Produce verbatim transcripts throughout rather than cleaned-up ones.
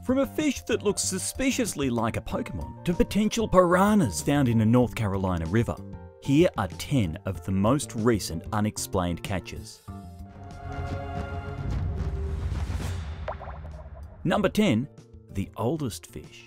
From a fish that looks suspiciously like a Pokémon to potential piranhas found in a North Carolina river, here are ten of the most recent unexplained catches. Number ten. The oldest fish.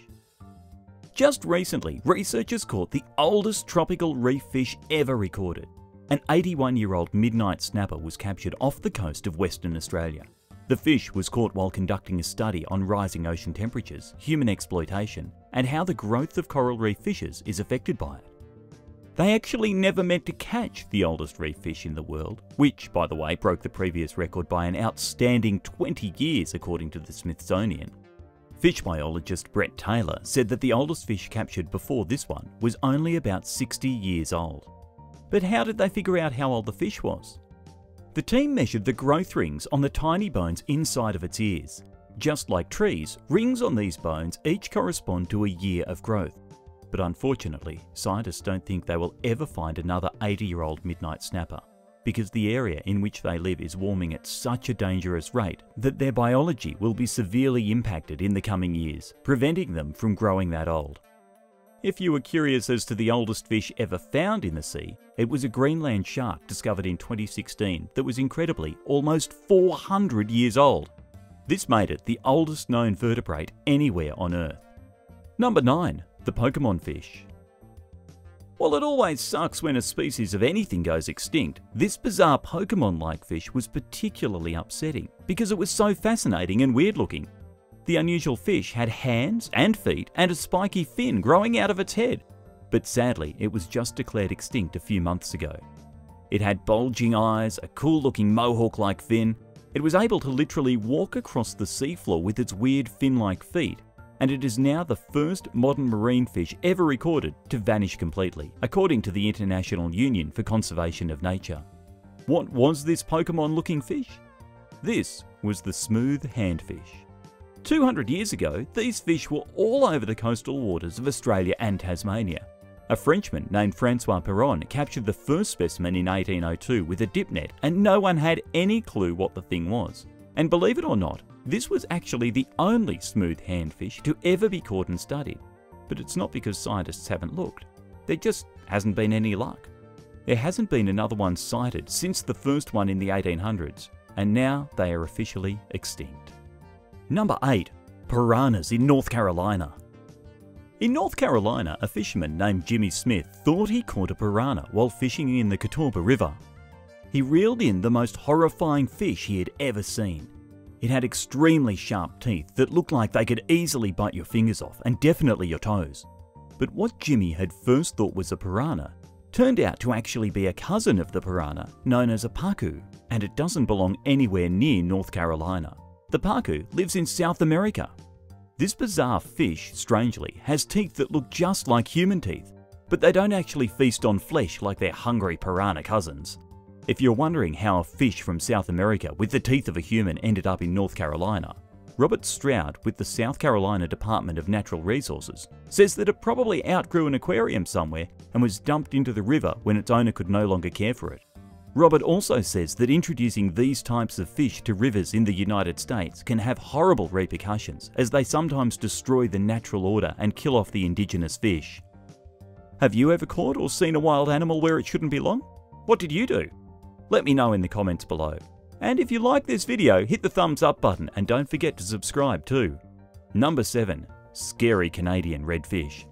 Just recently, researchers caught the oldest tropical reef fish ever recorded. An eighty-one-year-old midnight snapper was captured off the coast of Western Australia. The fish was caught while conducting a study on rising ocean temperatures, human exploitation, and how the growth of coral reef fishes is affected by it. They actually never meant to catch the oldest reef fish in the world, which, by the way, broke the previous record by an outstanding twenty years according to the Smithsonian. Fish biologist Brett Taylor said that the oldest fish captured before this one was only about sixty years old. But how did they figure out how old the fish was? The team measured the growth rings on the tiny bones inside of its ears. Just like trees, rings on these bones each correspond to a year of growth. But unfortunately, scientists don't think they will ever find another eighty-year-old midnight snapper, because the area in which they live is warming at such a dangerous rate that their biology will be severely impacted in the coming years, preventing them from growing that old. If you were curious as to the oldest fish ever found in the sea, it was a Greenland shark discovered in twenty sixteen that was incredibly almost four hundred years old. This made it the oldest known vertebrate anywhere on Earth. Number nine. The Pokémon fish. While it always sucks when a species of anything goes extinct, this bizarre Pokémon-like fish was particularly upsetting because it was so fascinating and weird looking. The unusual fish had hands and feet and a spiky fin growing out of its head, but sadly it was just declared extinct a few months ago. It had bulging eyes, a cool-looking mohawk-like fin, it was able to literally walk across the seafloor with its weird fin-like feet, and it is now the first modern marine fish ever recorded to vanish completely, according to the International Union for Conservation of Nature. What was this Pokémon-looking fish? This was the smooth handfish. two hundred years ago, these fish were all over the coastal waters of Australia and Tasmania. A Frenchman named Francois Perron captured the first specimen in eighteen oh two with a dip net, and no one had any clue what the thing was. And believe it or not, this was actually the only smooth handfish to ever be caught and studied. But it's not because scientists haven't looked. There just hasn't been any luck. There hasn't been another one sighted since the first one in the eighteen hundreds, and now they are officially extinct. Number eight. Piranhas in North Carolina. In North Carolina, a fisherman named Jimmy Smith thought he caught a piranha while fishing in the Catawba River. He reeled in the most horrifying fish he had ever seen. It had extremely sharp teeth that looked like they could easily bite your fingers off and definitely your toes. But what Jimmy had first thought was a piranha turned out to actually be a cousin of the piranha known as a pacu, and it doesn't belong anywhere near North Carolina. The pacu lives in South America. This bizarre fish, strangely, has teeth that look just like human teeth, but they don't actually feast on flesh like their hungry piranha cousins. If you're wondering how a fish from South America with the teeth of a human ended up in North Carolina, Robert Stroud with the South Carolina Department of Natural Resources says that it probably outgrew an aquarium somewhere and was dumped into the river when its owner could no longer care for it. Robert also says that introducing these types of fish to rivers in the United States can have horrible repercussions, as they sometimes destroy the natural order and kill off the indigenous fish. Have you ever caught or seen a wild animal where it shouldn't belong? What did you do? Let me know in the comments below. And if you like this video, hit the thumbs up button and don't forget to subscribe too. Number seven. Scary Canadian redfish.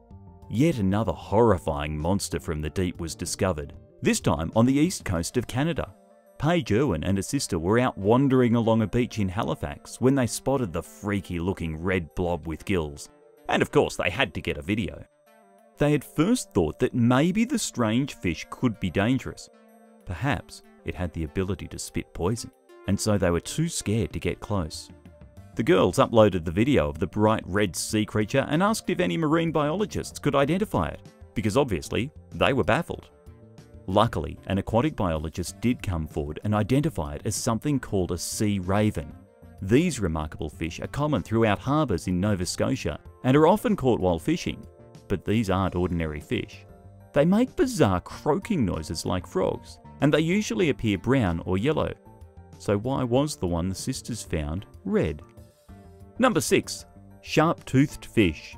Yet another horrifying monster from the deep was discovered, this time on the east coast of Canada. Paige Irwin and her sister were out wandering along a beach in Halifax when they spotted the freaky looking red blob with gills. And of course they had to get a video. They had first thought that maybe the strange fish could be dangerous. Perhaps it had the ability to spit poison, and so they were too scared to get close. The girls uploaded the video of the bright red sea creature and asked if any marine biologists could identify it, because obviously they were baffled. Luckily, an aquatic biologist did come forward and identify it as something called a sea raven. These remarkable fish are common throughout harbours in Nova Scotia and are often caught while fishing, but these aren't ordinary fish. They make bizarre croaking noises like frogs, and they usually appear brown or yellow. So why was the one the sisters found red? Number six. sharp-toothed fish.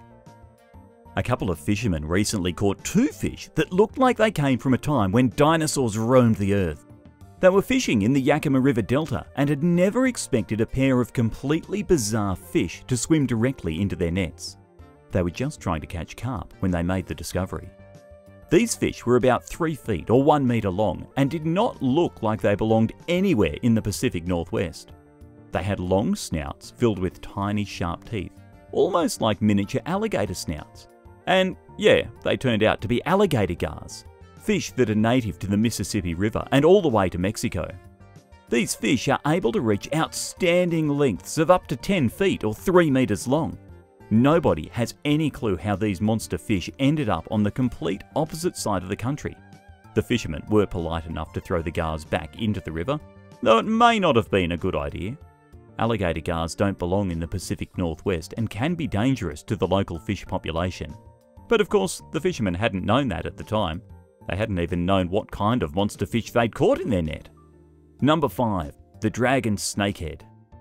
A couple of fishermen recently caught two fish that looked like they came from a time when dinosaurs roamed the earth. They were fishing in the Yakima River Delta and had never expected a pair of completely bizarre fish to swim directly into their nets. They were just trying to catch carp when they made the discovery. These fish were about three feet or one metre long and did not look like they belonged anywhere in the Pacific Northwest. They had long snouts filled with tiny sharp teeth, almost like miniature alligator snouts. And yeah, they turned out to be alligator gars, fish that are native to the Mississippi River and all the way to Mexico. These fish are able to reach outstanding lengths of up to ten feet or three metres long. Nobody has any clue how these monster fish ended up on the complete opposite side of the country. The fishermen were polite enough to throw the gars back into the river, though it may not have been a good idea. Alligator gars don't belong in the Pacific Northwest and can be dangerous to the local fish population. But of course, the fishermen hadn't known that at the time. They hadn't even known what kind of monster fish they'd caught in their net. Number five. The dragon snakehead.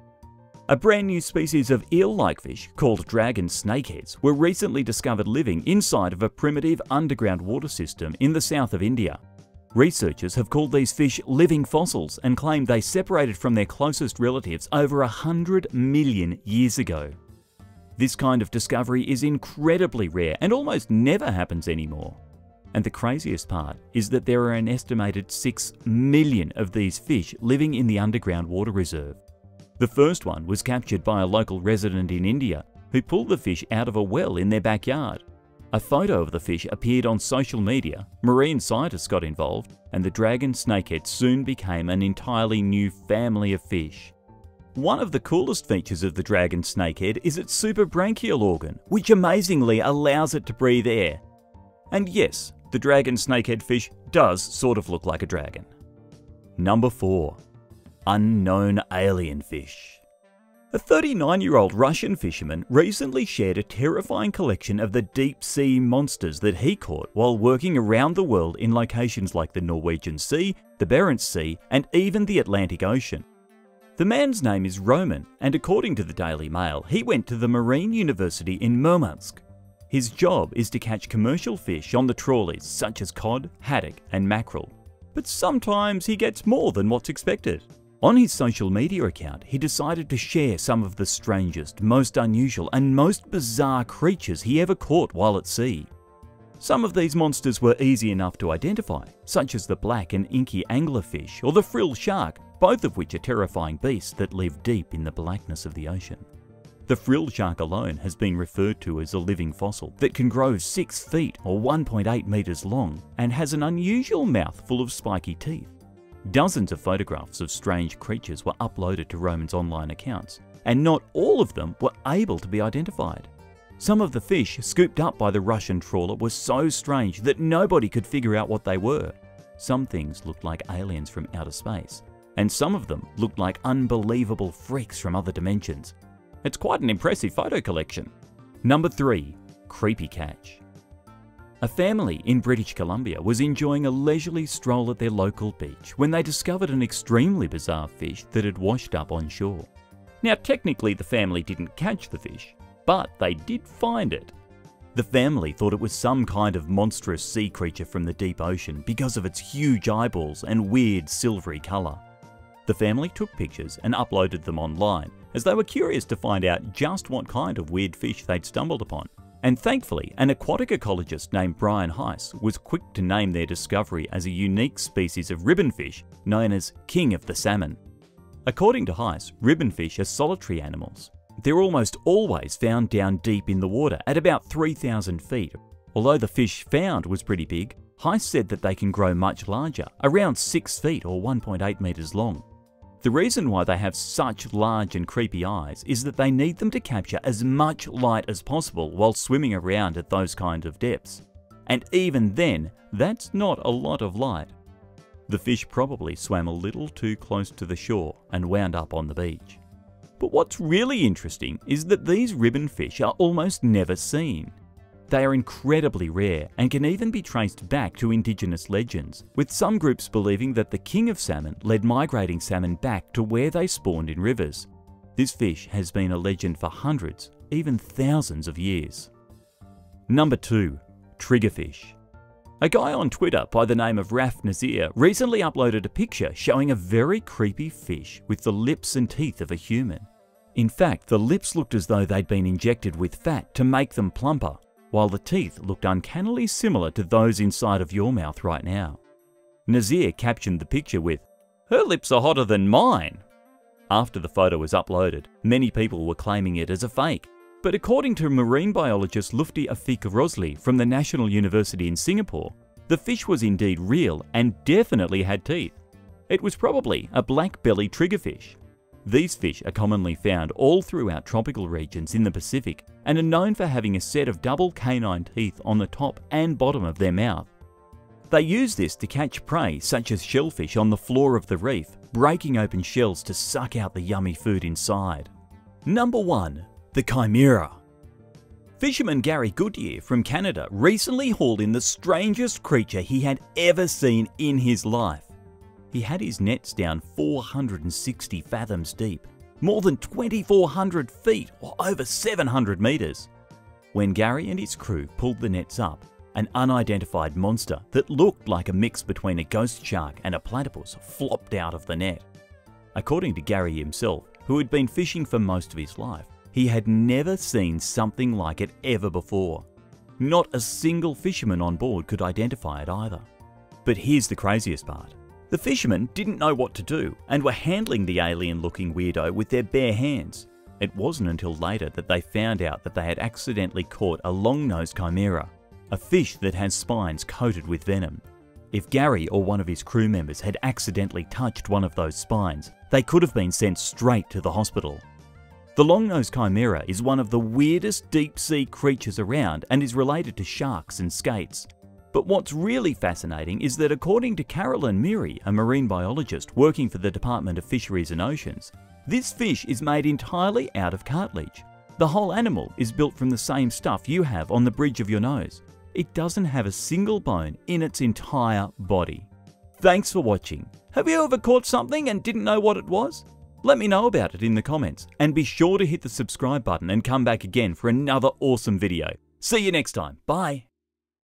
A brand new species of eel-like fish called dragon snakeheads were recently discovered living inside of a primitive underground water system in the south of India. Researchers have called these fish living fossils and claim they separated from their closest relatives over a hundred million years ago. This kind of discovery is incredibly rare and almost never happens anymore. And the craziest part is that there are an estimated six million of these fish living in the underground water reserve. The first one was captured by a local resident in India who pulled the fish out of a well in their backyard. A photo of the fish appeared on social media, marine scientists got involved, and the dragon snakehead soon became an entirely new family of fish. One of the coolest features of the dragon snakehead is its suprabranchial organ, which amazingly allows it to breathe air. And yes, the dragon snakehead fish does sort of look like a dragon. Number four. Unknown alien fish. A thirty-nine-year-old Russian fisherman recently shared a terrifying collection of the deep-sea monsters that he caught while working around the world in locations like the Norwegian Sea, the Barents Sea, and even the Atlantic Ocean. The man's name is Roman, and according to the Daily Mail, he went to the Marine University in Murmansk. His job is to catch commercial fish on the trawlers such as cod, haddock, and mackerel. But sometimes he gets more than what's expected. On his social media account, he decided to share some of the strangest, most unusual, and most bizarre creatures he ever caught while at sea. Some of these monsters were easy enough to identify, such as the black and inky anglerfish or the frill shark, both of which are terrifying beasts that live deep in the blackness of the ocean. The frill shark alone has been referred to as a living fossil that can grow six feet or one point eight metres long and has an unusual mouth full of spiky teeth. Dozens of photographs of strange creatures were uploaded to Roman's online accounts, and not all of them were able to be identified. Some of the fish scooped up by the Russian trawler were so strange that nobody could figure out what they were. Some things looked like aliens from outer space, and some of them looked like unbelievable freaks from other dimensions. It's quite an impressive photo collection. Number three. Creepy catch. A family in British Columbia was enjoying a leisurely stroll at their local beach when they discovered an extremely bizarre fish that had washed up on shore. Now, technically the family didn't catch the fish, but they did find it. The family thought it was some kind of monstrous sea creature from the deep ocean because of its huge eyeballs and weird silvery colour. The family took pictures and uploaded them online as they were curious to find out just what kind of weird fish they'd stumbled upon. And thankfully, an aquatic ecologist named Brian Heiss was quick to name their discovery as a unique species of ribbonfish known as king of the salmon. According to Heiss, ribbonfish are solitary animals. They're almost always found down deep in the water at about three thousand feet. Although the fish found was pretty big, Heiss said that they can grow much larger, around six feet or one point eight metres long. The reason why they have such large and creepy eyes is that they need them to capture as much light as possible while swimming around at those kind of depths. And even then, that's not a lot of light. The fish probably swam a little too close to the shore and wound up on the beach. But what's really interesting is that these ribbonfish are almost never seen. They are incredibly rare and can even be traced back to indigenous legends, with some groups believing that the king of salmon led migrating salmon back to where they spawned in rivers. This fish has been a legend for hundreds, even thousands of years. Number two. Triggerfish. A guy on Twitter by the name of Raf Nazir recently uploaded a picture showing a very creepy fish with the lips and teeth of a human. In fact, the lips looked as though they'd been injected with fat to make them plumper, while the teeth looked uncannily similar to those inside of your mouth right now. Nazir captioned the picture with, "Her lips are hotter than mine." After the photo was uploaded, many people were claiming it as a fake. But according to marine biologist Lufti Afik Rosli from the National University in Singapore, the fish was indeed real and definitely had teeth. It was probably a black-bellied triggerfish. These fish are commonly found all throughout tropical regions in the Pacific and are known for having a set of double canine teeth on the top and bottom of their mouth. They use this to catch prey such as shellfish on the floor of the reef, breaking open shells to suck out the yummy food inside. Number one. The Chimera. Fisherman Gary Goodyear from Canada recently hauled in the strangest creature he had ever seen in his life. He had his nets down four hundred sixty fathoms deep, more than twenty-four hundred feet or over seven hundred meters. When Gary and his crew pulled the nets up, an unidentified monster that looked like a mix between a ghost shark and a platypus flopped out of the net. According to Gary himself, who had been fishing for most of his life, he had never seen something like it ever before. Not a single fisherman on board could identify it either. But here's the craziest part. The fishermen didn't know what to do and were handling the alien-looking weirdo with their bare hands. It wasn't until later that they found out that they had accidentally caught a long-nosed chimera, a fish that has spines coated with venom. If Gary or one of his crew members had accidentally touched one of those spines, they could have been sent straight to the hospital. The long-nosed chimera is one of the weirdest deep-sea creatures around and is related to sharks and skates. But what's really fascinating is that according to Carolyn Meary, a marine biologist working for the Department of Fisheries and Oceans, this fish is made entirely out of cartilage. The whole animal is built from the same stuff you have on the bridge of your nose. It doesn't have a single bone in its entire body. Thanks for watching. Have you ever caught something and didn't know what it was? Let me know about it in the comments, and be sure to hit the subscribe button and come back again for another awesome video. See you next time. Bye.